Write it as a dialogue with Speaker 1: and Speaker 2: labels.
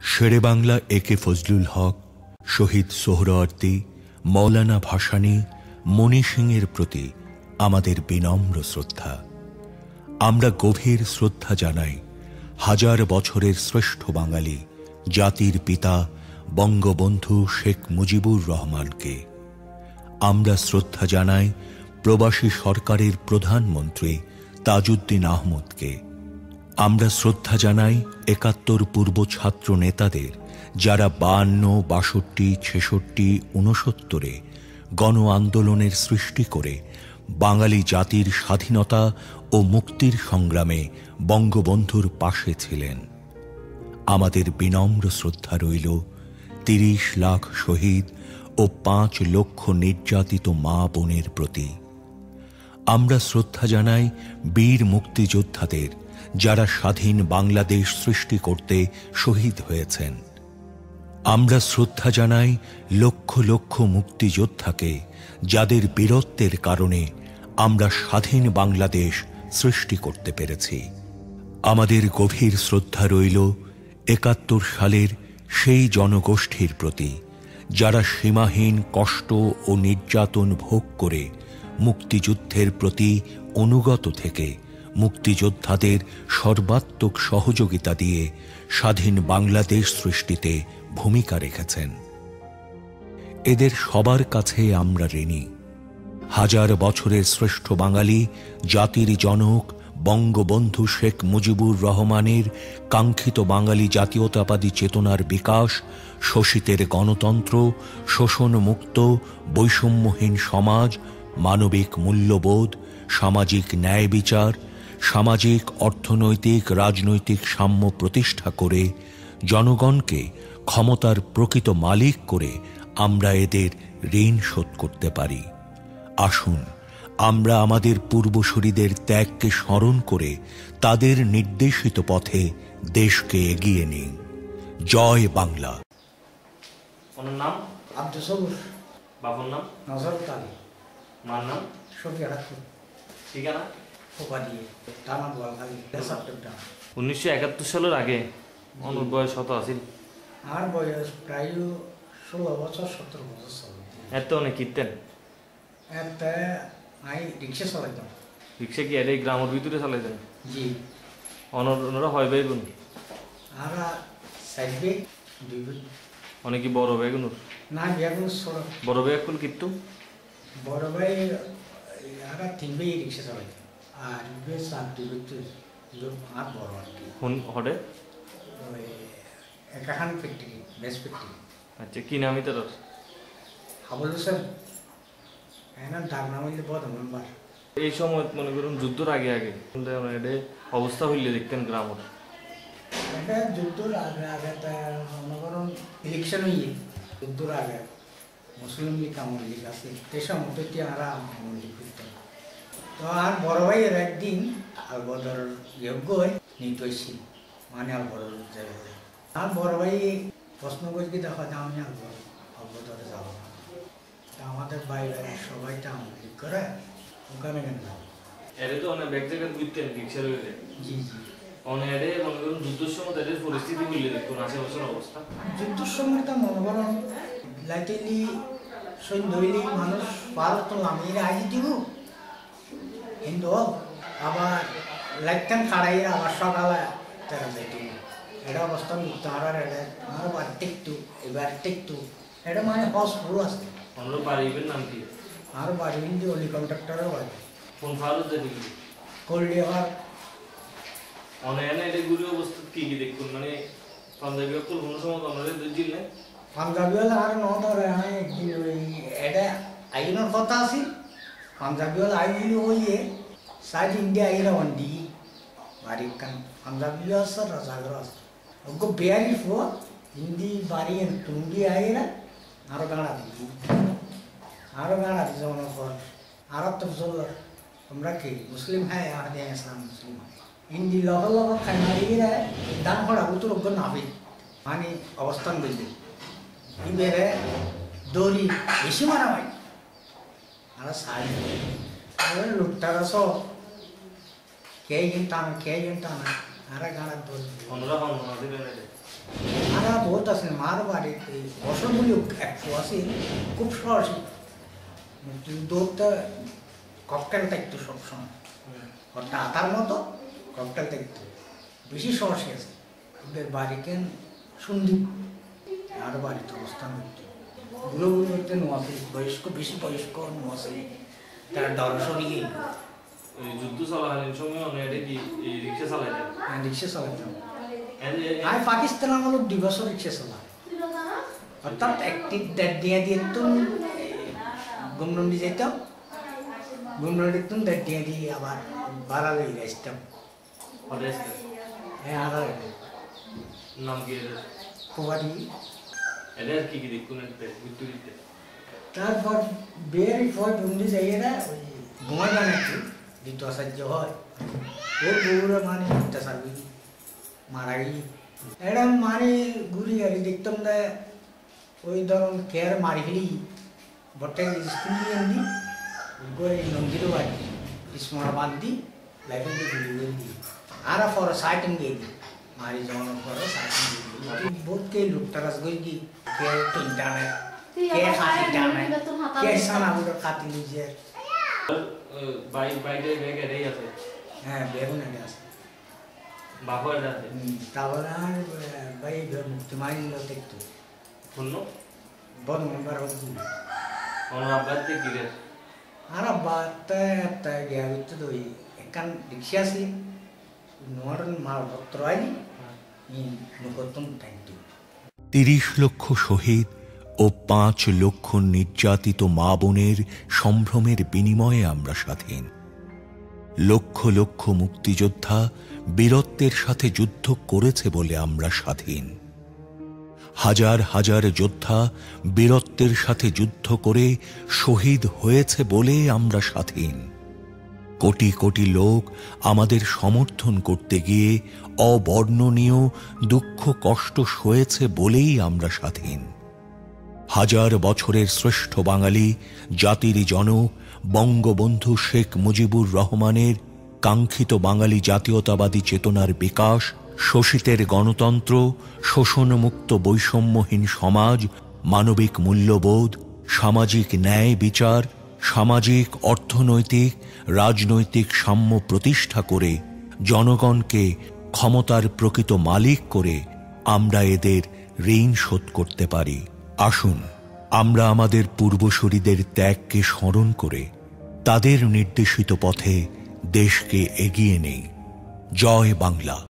Speaker 1: শেরে বাংলা একে ফজলুল হক, শহীদ সোহরাওয়ার্দী, মৌলানা ভাসানী, মণি সিংয়ের প্রতি আমাদের বিনম্র শ্রদ্ধা। আমরা গভীর শ্রদ্ধা জানাই হাজার বছরের শ্রেষ্ঠ বাঙালি জাতির পিতা বঙ্গবন্ধু শেখ মুজিবুর রহমানকে। আমরা শ্রদ্ধা জানাই প্রবাসী সরকারের প্রধানমন্ত্রী তাজউদ্দিন আহমদকে। আমরা শ্রদ্ধা জানাই ৭১ পূর্ব ছাত্র নেতাদের, যারা ৫২, ৬২, ৬৬, ৬৯-এ গণ আন্দোলনের সৃষ্টি করে বাঙালি জাতির স্বাধীনতা ও মুক্তির সংগ্রামে বঙ্গবন্ধুর পাশে ছিলেন। আমাদের বিনম্র শ্রদ্ধা রইল ৩০ লাখ শহীদ ও ৫ লক্ষ নির্যাতিত মা বোনের প্রতি। আমরা শ্রদ্ধা জানাই বীর মুক্তিযোদ্ধাদের, যারা স্বাধীন বাংলাদেশ সৃষ্টি করতে শহীদ হয়েছেন। আমরা শ্রদ্ধা জানাই লক্ষ লক্ষ মুক্তিযোদ্ধাকে, যাদের বীরত্বের কারণে আমরা স্বাধীন বাংলাদেশ সৃষ্টি করতে পেরেছি। আমাদের গভীর শ্রদ্ধা রইল ৭১ সালের সেই জনগোষ্ঠীর প্রতি, যারা সীমাহীন কষ্ট ও নির্যাতন ভোগ করে মুক্তিযুদ্ধের প্রতি অনুগত থেকে মুক্তিযোদ্ধাদের সর্বাত্মক সহযোগিতা দিয়ে স্বাধীন বাংলাদেশ সৃষ্টিতে ভূমিকা রেখেছেন। এদের সবার কাছে আমরা ঋণী। হাজার বছরের শ্রেষ্ঠ বাঙালি জাতির জনক বঙ্গবন্ধু শেখ মুজিবুর রহমানের কাঙ্ক্ষিত বাঙালি জাতীয়তাবাদী চেতনার বিকাশ, শোষিতের গণতন্ত্র, শোষণমুক্ত বৈষম্যহীন সমাজ, মানবিক মূল্যবোধ, সামাজিক ন্যায় বিচার, সামাজিক অর্থনৈতিক রাজনৈতিক সাম্য প্রতিষ্ঠা করে জনগণকে ক্ষমতার প্রকৃত মালিক করে আমরা এদের ঋণ শোধ করতে পারি। আসুন আমরা আমাদের পূর্বসূরীদের ত্যাগকে স্মরণ করে তাদের নির্দেশিত পথে দেশকে এগিয়ে নিই। জয় বাংলা।
Speaker 2: নাম
Speaker 3: আব্দুল সবুর,
Speaker 2: বাবার নাম
Speaker 3: নজরুল আলী,
Speaker 2: মার নাম
Speaker 3: শফিয়া রাখুন,
Speaker 2: ঠিকানা
Speaker 3: ফোপা দিয়ে টানা বোয়ালখালী, সেপ্টেম্বর।
Speaker 2: ১৯৭১ সালের আগে অনুর বয়স কত আছিল?
Speaker 3: আমার বয়স প্রায় ১৬ বছর ১৭ বছর চলে।
Speaker 2: এত অনেক কীর্তেন
Speaker 3: এতে আমি রিক্সা চালাইতাম।
Speaker 2: রিক্সা কি এই গ্রামের ভিতরে চালাইতেন?
Speaker 3: জি।
Speaker 2: ওনারা হয় ভাই বোন?
Speaker 3: আর ৪ ভাই ২ ভাই।
Speaker 2: অনেক কি বড় ভাই গুনুর?
Speaker 3: না, বিয়াগুলো ছোট।
Speaker 2: বড় ভাই এখন কিন্তু
Speaker 3: বড় ভাই আর ৩ ভাই রিক্সা চালাইতাম। আর ২ ভাই ২ ভাই তো আর বড় আর কি।
Speaker 2: হটে
Speaker 3: ওই একাখান ফ্যাক্টরি, বেস ফ্যাক্টরি।
Speaker 2: আচ্ছা, কি নামই তার?
Speaker 3: হাবুল হোসেন। এনার ডাক নাম হইলে বড় মেম্বার।
Speaker 2: এই সময় মনে করুন যুদ্ধর আগে আগে অবস্থা হইলে দেখতেন গ্রামের?
Speaker 3: এটা যুদ্ধর আগে আগে মনে করুন ইলেকশন হইয়ে যুদ্ধর আগে মুসলিম লীগ আওয়ামী লীগ আছে, সে সময় আর আওয়ামী লীগ করতাম। তো আর বড় ভাইয়ের একদিন আলবদর যোগ্য নিত হয়েছিল, মানে আলবদর জায়গায়। আর বড় ভাই প্রশ্ন করে কি দেখা যায় আমি আলবদরে যাবো না। আমাদের বাইরে সবাই তো আওয়ামী লীগ করে, ওখানে কেন যাবো?
Speaker 2: এর তো অনেক ব্যাগ জায়গায় বুঝতেন রিক্সা রয়েছে।
Speaker 3: জি জি।
Speaker 2: অনেক মনে করুন যুদ্ধের সময় তাদের পরিস্থিতি বললে দেখুন আশেপাশের অবস্থা।
Speaker 3: যুদ্ধের সময় তো মনে করুন লাইটেলি সৈন্যলি মানুষ ভারত তো নামিয়ে আজ দিব কিন্তু আবার লাইটটান খাড়াই আবার সকালে তারা যাইতে এটা অবস্থা মৃত্যু আর আরো বার টেকটু এবার টেকটু এটা মানে হস পুরো আছে।
Speaker 2: আমরা বাড়ির নাম কি?
Speaker 3: আর বাড়ি কিন্তু অলি কন্ট্রাক্টরও বাড়ি
Speaker 2: কোন ফারুক যদি
Speaker 3: করলে আবার
Speaker 2: অনেক এটা গুলি অবস্থা কি কি দেখুন মানে পাঞ্জাবি অকুল কোনো সময় আপনাদের দুজিল না
Speaker 3: পাঞ্জাবি হলে আর ন ধরে এটা আইনের কথা আছে। পাঞ্জাবি হলে আইগুলি হইয়ে সাইড ইন্ডিয়া আইরা ওয়ান্ডি বাড়ির কান পাঞ্জাবি আছে রাজাগর আছে ওকে বেয়ারি ফো হিন্দি বাড়ি টুঙ্গি আইরা আরো গাড়া দিই যেমন পর আরব তো তোমরা কি মুসলিম হ্যাঁ আর দিয়ে ইসলাম মুসলিম হিন্দি লগা লগা খাইমারিরা দান করা উত্তর অজ্ঞ নাবি মানে অবস্থান বুঝলি ইবেরে দড়ি বেশি মারা হয় আর সাইড লুটটারা সব কে গেন্টানা আর গাড়া দড়ি
Speaker 2: অন্যরা দিলেন
Speaker 3: আর আছে মার বাড়িতে বছরগুলি একশো আছে খুব সহজে মুক্তিযুদ্ধটা ককটেল থাকতো সবসময় ঘরটা আতার মতো ককটেল থাকতো বেশি সহজে আছে ওদের বাড়িতে সন্দীপ আরও বাড়িতে অবস্থান করতো গুলোগুলো করতে নোয়াখালী বয়স্ক বেশি বয়স্ক নোয়াখালী তারা ডর সরিয়ে
Speaker 2: যুদ্ধ চলাকালীন সময় অনেক রিক্সা চালাইতেন
Speaker 3: রিক্সা চালাইতাম আমি পাকিস্তান আমলো 2 বছর রিক্সা চালাম অর্থাৎ একটি দেড় দিয়ে তো গুমনন্ডি যেতাম গুমনন্ডি তো দেড় দিয়ে আবার বাড়ালে আসতাম হ্যাঁ আড়ালে
Speaker 2: নাম কি
Speaker 3: কুমারি
Speaker 2: এদের কি দেখুন
Speaker 3: তারপর বের পর বন্দি যাইয়েরা ওই ঘুমাই বানাচ্ছি দ্বিতীয় আচার্য হয় ওর বউরা মানে অত্যাচার করি মারা গেলি এটা মানে ঘুরি গাড়ি দেখতাম না ওই ধরুন কেয়ার মারি ফেলি বটে স্কুল দিয়ে আনি করে নন্দিরও বাড়ি স্মরা বাদ দিই লাইফে ঘুরি ঘুরি দিই আর পর সাইটিং দিয়ে দিই মারি যাওয়ানোর পরে সাইটিং দিয়ে দিই বহুত কে লুকটারাস করি কি কে তিনটা নেয় কে খাতি টানে কে সানাগুলো খাতি নিজের
Speaker 2: বাইরে ব্যাগ এটাই আছে
Speaker 3: হ্যাঁ বেগুন এটা আছে
Speaker 2: বাবা এটা আছে
Speaker 3: তারপরে আর ভাই মুক্তি মারি দিল দেখতো
Speaker 2: শূন্য
Speaker 3: বড় মেম্বার হচ্ছি
Speaker 2: আমার আব্বার থেকে কি রে
Speaker 3: আর বার্তা একটা গিয়া হচ্ছে তো ওই একান রিক্সা আছে নরন মালপত্র আইনি মুখতম থ্যাংক ইউ
Speaker 1: 30 লক্ষ শহীদ ও 5 লক্ষ নির্যাতিত মা বোনের সম্ভ্রমের বিনিময়ে আমরা স্বাধীন। লক্ষ লক্ষ মুক্তিযোদ্ধা বীরত্বের সাথে যুদ্ধ করেছে বলে আমরা স্বাধীন। হাজার হাজার যোদ্ধা বীরত্বের সাথে যুদ্ধ করে শহীদ হয়েছে বলে আমরা স্বাধীন। কোটি কোটি লোক আমাদের সমর্থন করতে গিয়ে অবর্ণনীয় দুঃখ কষ্ট সয়েছে বলেই আমরা স্বাধীন। হাজার বছরের শ্রেষ্ঠ বাঙালি জাতির জনক বঙ্গবন্ধু শেখ মুজিবুর রহমানের কাঙ্ক্ষিত বাঙালি জাতীয়তাবাদী চেতনার বিকাশ, শোষিতের গণতন্ত্র, শোষণমুক্ত বৈষম্যহীন সমাজ, মানবিক মূল্যবোধ, সামাজিক ন্যায় বিচার, সামাজিক অর্থনৈতিক রাজনৈতিক সাম্য প্রতিষ্ঠা করে জনগণকে ক্ষমতার প্রকৃত মালিক করে আমরা এদের ঋণ শোধ করতে পারি। আসুন আমরা আমাদের পূর্বসূরীদের ত্যাগকে স্মরণ করে তাদের নির্দেশিত পথে দেশকে এগিয়ে নেই। জয় বাংলা।